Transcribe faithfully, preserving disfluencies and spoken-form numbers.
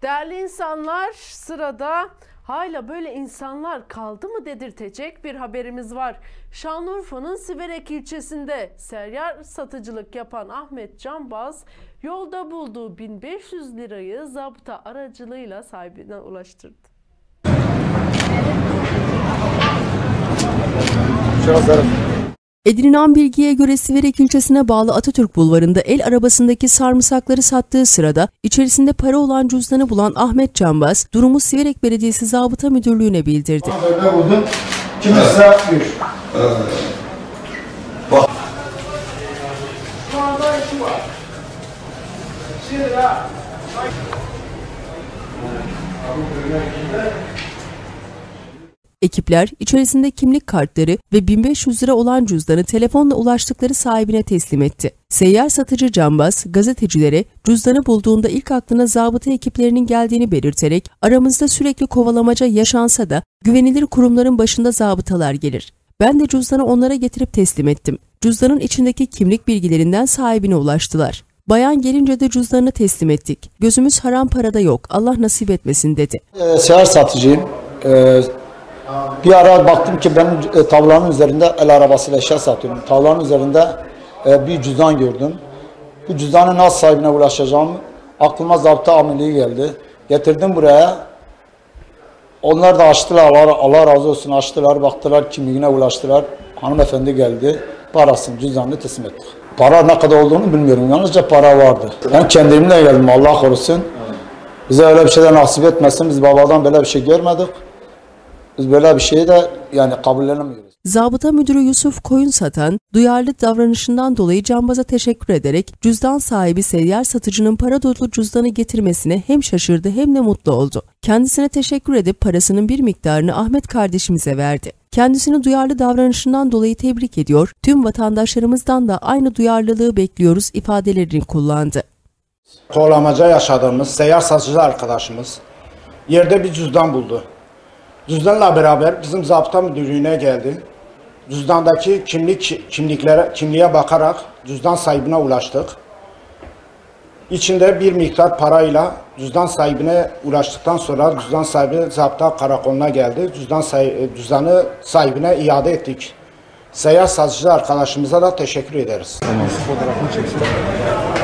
Değerli insanlar, sırada hala böyle insanlar kaldı mı dedirtecek bir haberimiz var. Şanlıurfa'nın Siverek ilçesinde seyyar satıcılık yapan Ahmet Canbaz yolda bulduğu bin beş yüz lirayı zabıta aracılığıyla sahibine ulaştırdı. Edinilen bilgiye göre Siverek ilçesine bağlı Atatürk Bulvarı'nda el arabasındaki sarımsakları sattığı sırada içerisinde para olan cüzdanı bulan Ahmet Canbaz durumu Siverek Belediyesi Zabıta Müdürlüğü'ne bildirdi. Ekipler içerisinde kimlik kartları ve bin beş yüz lira olan cüzdanı telefonla ulaştıkları sahibine teslim etti. Seyyar satıcı Canbaz, gazetecilere cüzdanı bulduğunda ilk aklına zabıta ekiplerinin geldiğini belirterek aramızda sürekli kovalamaca yaşansa da güvenilir kurumların başında zabıtalar gelir. Ben de cüzdanı onlara getirip teslim ettim. Cüzdanın içindeki kimlik bilgilerinden sahibine ulaştılar. Bayan gelince de cüzdanını teslim ettik. Gözümüz haram parada yok. Allah nasip etmesin dedi. E, seyyar satıcıyım. E, Bir ara baktım ki benim e, tavlanın üzerinde el arabasıyla eşya satıyorum. Tavlanın üzerinde e, bir cüzdan gördüm. Bu cüzdanın nasıl sahibine ulaşacağım aklıma zabıta amirliği geldi. Getirdim buraya. Onlar da açtılar. Allah, Allah razı olsun açtılar. Baktılar kimliğine ulaştılar. Hanımefendi geldi. Parasını, cüzdanını teslim ettik. Para ne kadar olduğunu bilmiyorum. Yalnızca para vardı. Ben kendimle geldim. Allah korusun. Bize öyle bir şeyden nasip etmesin. Biz babadan böyle bir şey görmedik. Biz böyle bir şeyi de yani kabullenemiyoruz. Zabıta Müdürü Yusuf Koyun Satan, duyarlı davranışından dolayı Canbaz'a teşekkür ederek cüzdan sahibi seyyar satıcının para dolu cüzdanı getirmesine hem şaşırdı hem de mutlu oldu. Kendisine teşekkür edip parasının bir miktarını Ahmet kardeşimize verdi. Kendisini duyarlı davranışından dolayı tebrik ediyor, tüm vatandaşlarımızdan da aynı duyarlılığı bekliyoruz ifadelerini kullandı. Kovalamaca yaşadığımız seyyar satıcı arkadaşımız yerde bir cüzdan buldu. Cüzdanla beraber bizim zabıta müdürlüğüne geldi. Cüzdandaki kimlik kimliklere kimliğe bakarak cüzdan sahibine ulaştık. İçinde bir miktar parayla cüzdan sahibine ulaştıktan sonra cüzdan sahibi zabıta karakoluna geldi. Cüzdan sahibi, cüzdanı sahibine iade ettik. Seyyar satıcı arkadaşımıza da teşekkür ederiz. Fotoğrafını çeksin.